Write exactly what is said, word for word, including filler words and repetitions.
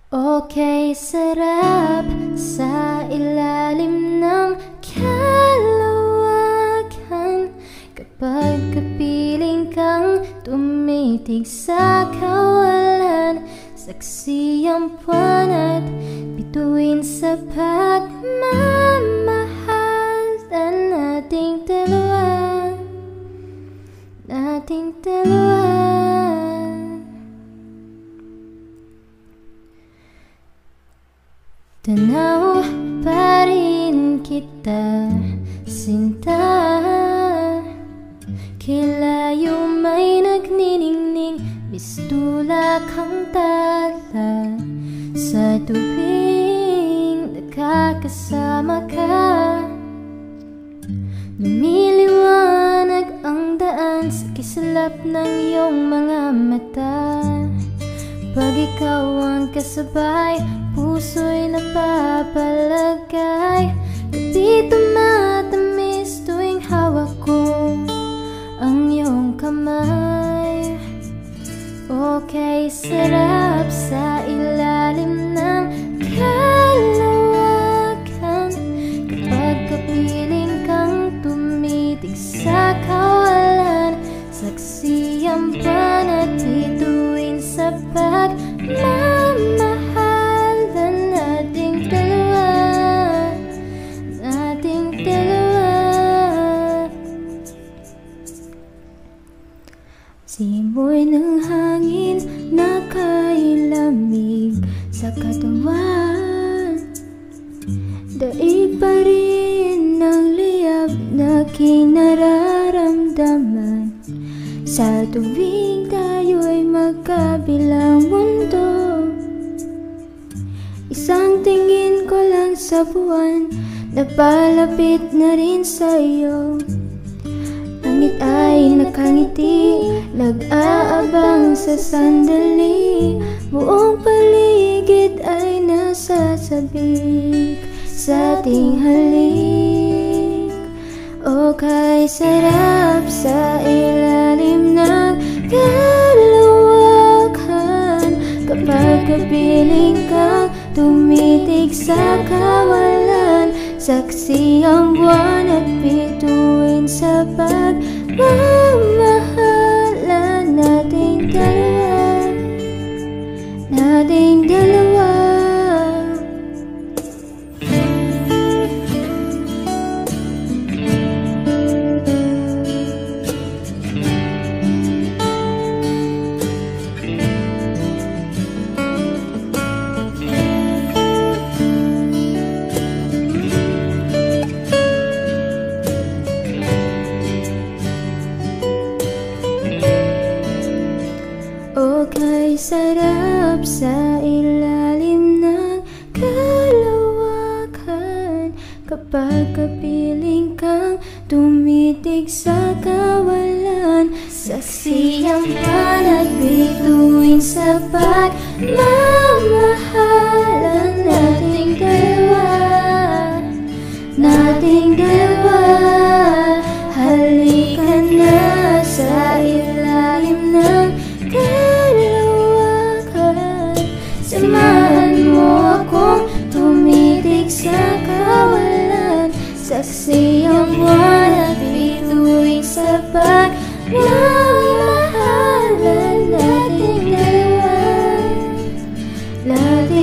Okay, sarap sa ilalim ng kalawakan kapag kapiling kang tumitig sa kawalan. Saksi ang buwan at bituin sa pagmamahal na nating dalawa, nating dalawa. Tanaw pa rin kita, sinta. Kilayo may nagniningning, bistula kang tala. Sa tuwing nakakasama ka, lumiliwanag ang daan sa kislap ng iyong mga mata. Pag ikaw ang kasabay, puso'y napapalagay. Di tumatamis tuwing hawak ko ang iyong kamay. Okay, sarap sa ilalim ng kalawakan kapag kapiling kang tumitig sa kawalan. Saksi ang buwan at bituin sa pagmamahal na nating dalawa, nating dalawa. Simoy ng hangin nakailamig sa katawan, daig pa rin ng liyab na kinararamdaman. Sa tuwing tayo'y magkabilang mundo, isang tingin ko lang sa buwan, napalapit na rin sa'yo. Langit ay nakangiti, nag-aabang sa sandali. Buong paligid ay nasasabik sa ating halik. Okay, sarap sa ilalim ng kalawakan kapag kapiling kang tumitig sa kawalan. Saksi ang buwan at bituin sa pagmamahalan nating dalawa, nating dalawa. Okay, sarap sa ilalim ng kalawakan kapag kapiling kang tumitig sa kawalan. Saksi ang buwan at bituin sa pagmamahalan nating dalawa, nating dalawa. Halika na sa ilalim ng kalawakan, samahan mo akong tumitig sa kawalan. Saksi ang buwan at bituin sa pagmamahalan nating dalawa, nating